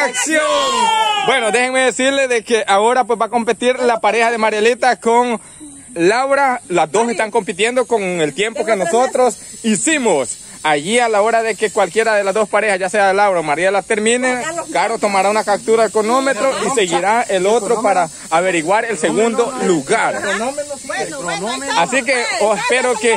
acción. Bueno, déjenme decirles de que ahora pues va a competir la pareja de Marielita con Laura. Las dos están compitiendo con el tiempo que nosotros hicimos. Allí a la hora de que cualquiera de las dos parejas, ya sea Laura o Mariela, termine, Caro tomará una captura del cronómetro y seguirá el otro para averiguar el segundo lugar. Así que espero que...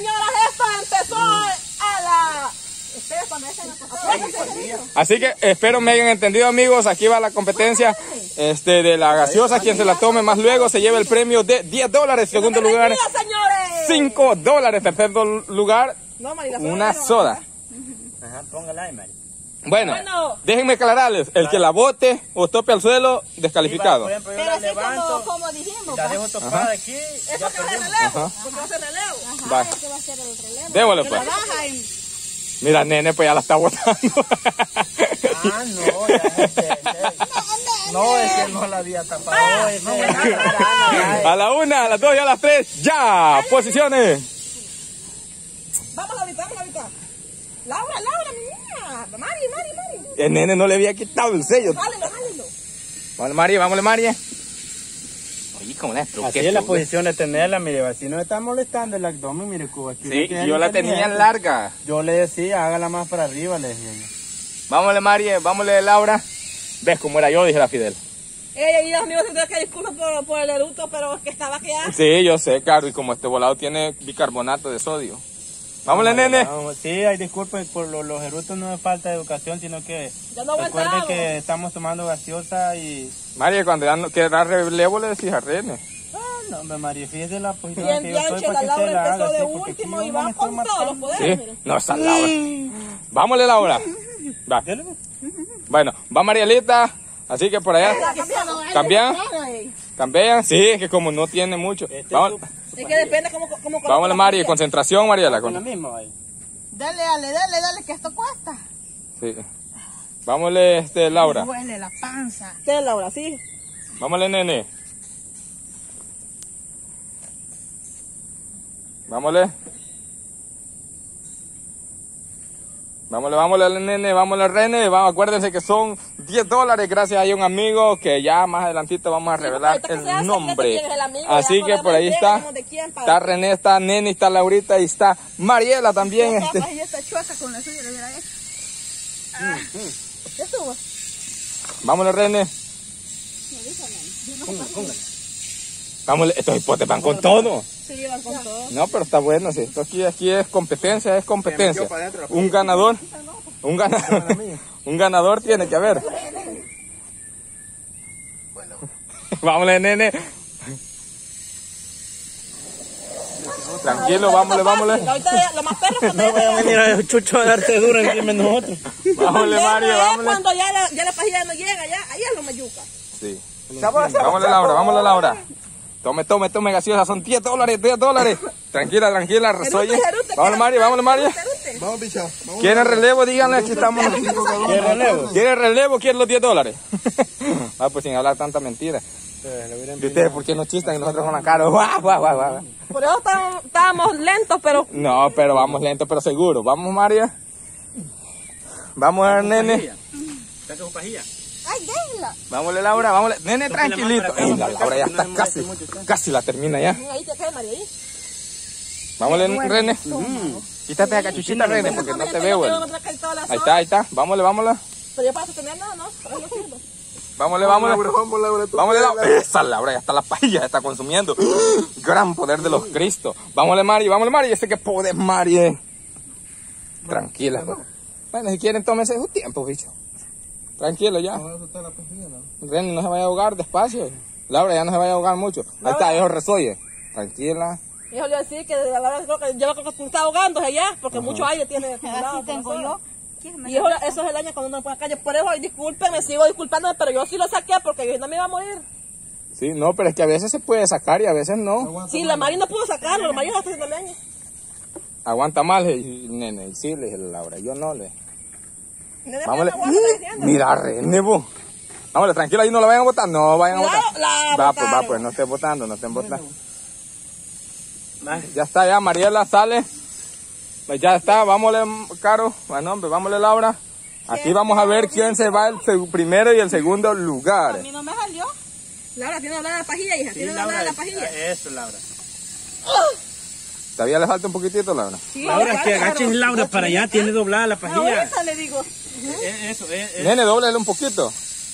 Así que espero me hayan entendido, amigos. Aquí va la competencia de la gaseosa. Quien se la tome más luego se lleva el premio de $10. Segundo lugar, $5. Tercer lugar, una soda. Ajá, póngala ahí, Mari. Bueno, déjenme aclararles, el que la bote o tope al suelo, descalificado. Pero así como dijimos, la dejo topada aquí. eso que va a ser relevo, porque va a ser relevo. Va. Eso va a ser el relevo. Démosle pues. Mira, nene, pues ya la está botando. Ah, no, ya no, es que no la había tapado. A la 1, a las 2 y a las 3, ya, posiciones. Vamos ahorita. Laura, mi niña. Mari. El nene no le había quitado el sello. Jálelo. Vámonos, Mari. Oye, como la así es la posición de tenerla, mire, si no está molestando el abdomen, mire, Cuba. Sí, yo la tenía larga. Yo le decía, hágala más para arriba, le decía yo. Vámonos, Mari, vámonos, Laura. ¿Ves cómo era yo? Dije la Fidel. Dios mío, se que disculpa por el eructo, pero es que estaba que ya. Sí, yo sé, Caro, y como este volado tiene bicarbonato de sodio. Vámonos, nene. Sí, hay disculpas por los eructos, no es falta de educación, sino que recuerden que estamos tomando gaseosa y... María, cuando ya no queda relevo le decís a René. No, hombre, María, fíjese la posición que yo estoy la para que Laura usted la haga. empezó de último y va con todos los poderes. Sí, no, esa Laura. Vámonos, Laura. Va. Bueno, va Marielita, así que por allá. ¿Cambian? Sí, es que como no tiene mucho. Vamos. Es que depende cómo Vámonos, Mari, concentración, Mariela. Con lo mismo ahí. Dale, que esto cuesta. Sí. Vámonos, Laura. Me duele la panza. ¿Qué, Laura? Sí. Vámonos, nene. Vámonos, nene, vámonos, René. Acuérdense que son $10. Gracias a un amigo que ya más adelantito vamos a revelar el nombre. Así que por ahí está. Está René, está Nene, está Laurita y está Mariela también. Vámonos, René. Vámonos, estos hipotes van con todo. Sí, van con todo. No, pero está bueno, sí. Esto aquí es competencia, Un ganador tiene que haber. Vámonos, nene. Tranquilo, vámonos. Ahorita lo más perro cuando no voy a venir a Chucho a darte duro encima de nosotros. Vámonos, Mario, vámonos. Cuando ya la pajilla no llega, ahí es lo mayuca. Sí. Vámonos, Laura. Tome gaseosa, son $10. Tranquila, resoye. Vámonos, Mario. Vamos, picha. ¿Quieren relevo? Díganle, aquí estamos. ¿Quieren relevo? ¿Quieren los $10? Pues sin hablar tanta mentira. ¿Y ustedes por qué no chistan y nosotros con la cara? ¡Guau! Por eso estábamos lentos, pero... No, pero vamos lentos, pero seguro. Vamos, María. Vamos, nene. ¿Saca su pajilla? ¡Ay, déjala! Vámonos, Laura, Nene, tranquilito. La Laura ya está casi la termina ya. Ahí te cae, María. Vámonos, René. Quítate la cachuchita, René, porque no te veo. Ahí está. Vámonos. Pero yo para sostener nada, ¿no? Vámonos. Vámonos, esa Laura ya está la pajilla, ya está consumiendo. Gran poder de los Cristos. Vámonos, Mari. Yo sé que poder, Mari. Tranquila. Bueno, si quieren, tómense su tiempo, bicho. Tranquilo ya. René, no se vaya a ahogar, despacio. Laura, ya no se vaya a ahogar mucho. Ahí está, eso resoye. Tranquila. Yo le decía que yo lo que está ahogando allá, porque mucho aire tiene. Así tengo yo. Y eso es el año cuando uno pone calle. Por eso, disculpen, me sigo disculpándome, pero yo sí lo saqué porque yo no me iba a morir. Sí, no, pero es que a veces se puede sacar y a veces no. Sí, la Mari no pudo sacarlo, la Mari no está haciendo leña. Aguanta mal, nene. Y sí, le dije Laura, yo no le. Vámonos. Mira, René, vos. Vámonos, tranquilo, ahí no la vayan a botar. No vayan a botar. Va, pues, no estén botando. Ya está, Mariela sale. Pues ya está, vámonos, Caro. Bueno, hombre, vámonos, Laura. Aquí vamos a ver quién se va el primero y el segundo lugar. A mí no me salió. Laura, tiene doblada la pajilla, hija. Tiene Laura, doblada la pajilla. Eso, Laura. ¿Todavía le falta un poquitito, Laura? Sí, Laura, que agaches Laura para allá, tiene doblada la pajilla. Esa le digo. Eso, Nene, dóblale un poquito.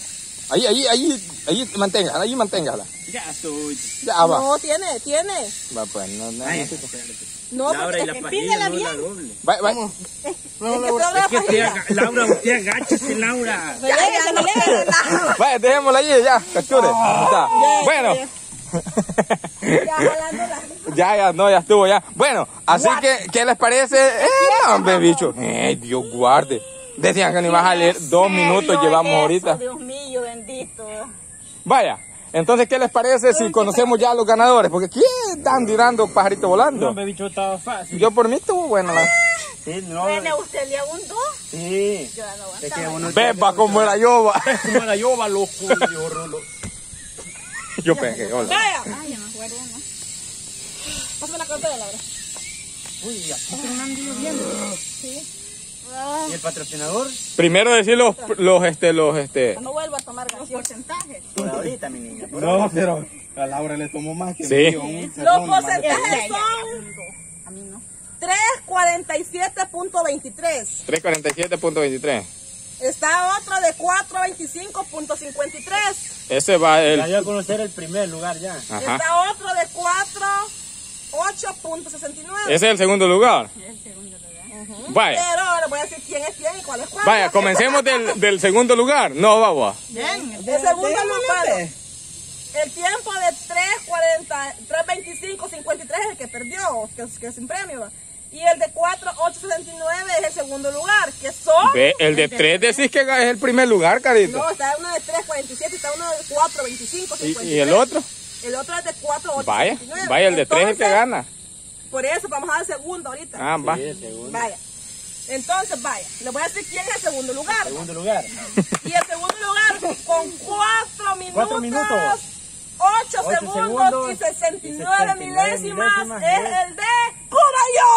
Ahí, manténgala. Ya estoy. Ya va. No, tiene. Va, pues, no Ay, necesito. No, Laura, y la porque pajilla no bien. la doble. Vamos. Es que te dobla la Es que pajilla. Laura, usted agáchese, Laura. Reléguese. Vaya, dejémosla allí, ya, capture. Está. Bueno. Ya, jalándola. Ya estuvo, ya. Bueno, así que, ¿qué les parece? No, hombre, bicho. Dios guarde. Decían que no iba a salir 2 minutos, llevamos ahorita. Dios mío, bendito. Vaya, entonces, ¿qué les parece si conocemos ya a los ganadores? Porque aquí están tirando pajarito No, volando. me bicho, estaba fácil. Yo por mí estuvo bueno. Sí, no. Bueno, ¿usted le abundó? Sí. Yo no Es que aguantaba. uno Beba como la yoba. como la yoba, loco. Yo, Rolo. Yo pegué, hola. Vaya. Ay, ya me acuerdo, ¿no? Pásame la cartera, Laura. Uy, aquí se me han lloviendo. ¿Y el patrocinador? Primero decir los No vuelvo a tomar Los gaseosa. porcentajes. Por ahorita, mi niña. No, pero a Laura le tomó más que Sí. Los porcentajes son A mí no. 347.23. 347.23. Está otro de 425.53. Ese va Ya el... dio a conocer el primer lugar ya. Ajá. Está otro de 4.8.69. Ese es el segundo lugar. Es el segundo lugar. Vaya. Pero ahora voy a decir quién es quién y cuál es cuál. Vaya, comencemos del segundo lugar. No, vamos. Bien. El segundo lugar. El tiempo de 3.25.53 es el que perdió, que es sin premio. Y el de 4.879 es el segundo lugar, que son... Ve, el de 3 decís que es el primer lugar, carito. No, está uno de 3.47 y está uno de 4.25.53. ¿Y el otro? El otro es de 4.879. Vaya, el de 3 es el que Entonces, gana. Por eso vamos a dar el segundo ahorita. Ah, va. Sí, el segundo. Vaya. Entonces, vaya, les voy a decir quién es el segundo lugar. Segundo lugar. Y el segundo lugar con 4 minutos, 4 minutos, 8 8 segundos y 69 69 milésimas milésimas es es el de Cubayo.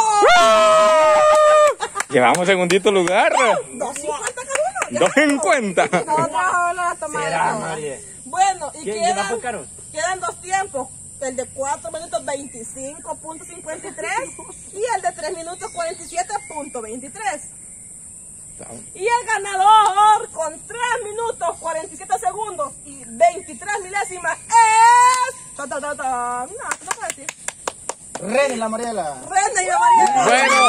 Llevamos segundito lugar. 2.50 cada uno. 2.50. Nosotros ahora tomamos. Será, María. Bueno, y ¿Quién va por Carol? quedan 2 tiempos. El de 4 minutos 25.53 y el de 3 minutos 47.23. Y el ganador con 3 minutos 47 segundos y 23 milésimas es... No puedo decir. René la Mariela. René y la Mariela. Bueno.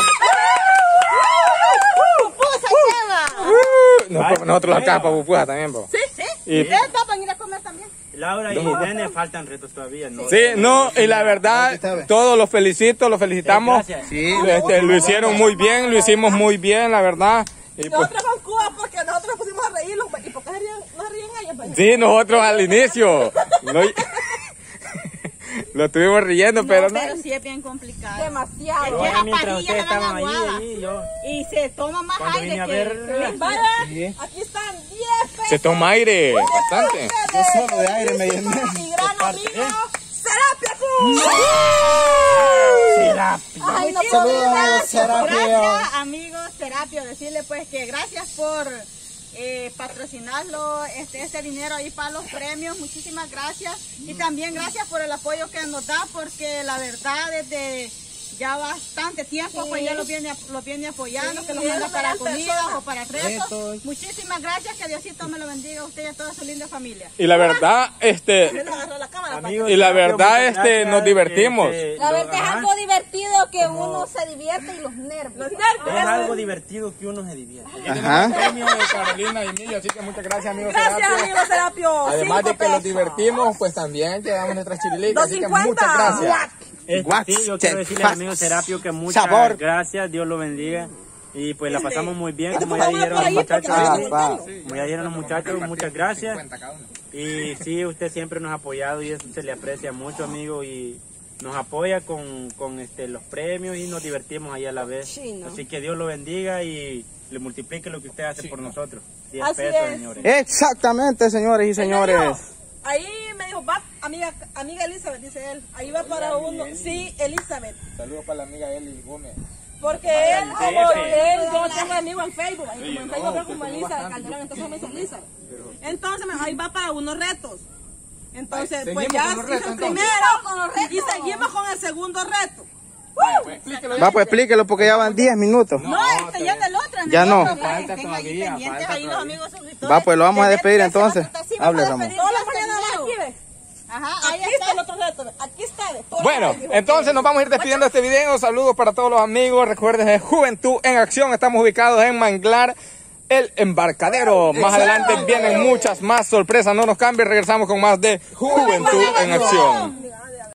¡Pupusa lleva! Nosotros la capa pupuja también, po. Sí, sí. Y- Ustedes van a ir a comer también. Laura y Nene faltan retos todavía, ¿no? Sí, no, y la verdad, todos los felicito, los felicitamos. Gracias. Sí. Lo hicieron muy bien, lo hicimos muy bien, la verdad. Y pues, Nosotros con Cuba porque nosotros nos pusimos a reírlos. ¿Y por qué no se ríen ellos? Pues? sí, nosotros al inicio lo estuvimos riendo, pero no. Pero sí es bien complicado. Demasiado. Es que Yo, esas mientras pajillas ustedes se van estaban aguadas. allí, yo... Y se toma más Cuando aire vine a que... ver... Vaya, Sí. aquí están 10 pesos. Se toma aire, bastante. Yo solo de aire me llené. Y gran amigo, Serapia Cruz. Ay, no puedo Saludos, creer. amigos, Serapio. Gracias, amigos Serapio, decirle pues que gracias por patrocinarlo, este dinero ahí para los premios, muchísimas gracias. Y también gracias por el apoyo que nos da, porque la verdad desde ya bastante tiempo pues ya los viene apoyando, Sí, que los manda ellos para eran comidas personas. o para retos. Muchísimas gracias, que Diosito me lo bendiga a usted y a toda su linda familia. Y la verdad, Me agarró la cámara. Amigos, Y la Serapio, verdad, muchas gracias, nos divertimos. La verdad es ajá, algo divertido que uno se divierte y los nervios. Los es nervios. algo divertido que uno se divierte. Ajá. Premio de Carolina y Millo, así que muchas gracias, amigos. Gracias, Serapio. amigo Serapio. Además 5 de que los pesos. divertimos, pues también quedamos nuestras chirilitas, así que 2.50. muchas gracias. Sí, yo quiero decirle al amigo Serapio que muchas Sabor. gracias, Dios lo bendiga. Y pues la pasamos muy bien, Este como ya dijeron los muchachos. Ah, aquí. va. Como ya dijeron los muchachos, muchas gracias. Y sí, usted siempre nos ha apoyado y eso se le aprecia mucho, amigo. Y nos apoya con los premios y nos divertimos ahí a la vez. Sí, ¿no? Así que Dios lo bendiga y le multiplique lo que usted hace por nosotros. 10 Así pesos, es. señores. Exactamente, señores y señores. Ahí me dijo, va, amiga Elizabeth, dice él. Ahí va para uno. Sí, Elizabeth. Saludos para la amiga Eli Gómez. Porque él, como él, yo tengo amigos en Facebook, y como en Facebook veo como Elisa Calderón, entonces me dice Elisa. Entonces ahí va para unos retos. Entonces, pues ya hice el primero y seguimos con el segundo reto. Va, pues explíquelo porque ya van 10 minutos. No, ya del otro. Ya no. Falta todavía, falta Ahí los amigos suscriptores. Va, pues lo vamos a despedir entonces. Hable, Ramón. Todas las mañanas aquí, ¿ves? Ajá, ahí Aquí está el otro reto, ¿ves? Aquí está. ¿ves? Todas Bueno, las mañanas. entonces nos vamos a ir despidiendo de este video. Saludos para todos los amigos. Recuerden, es Juventud en Acción. Estamos ubicados en Manglar, el Embarcadero. Más adelante vienen muchas más sorpresas. No nos cambien, regresamos con más de Juventud en Acción.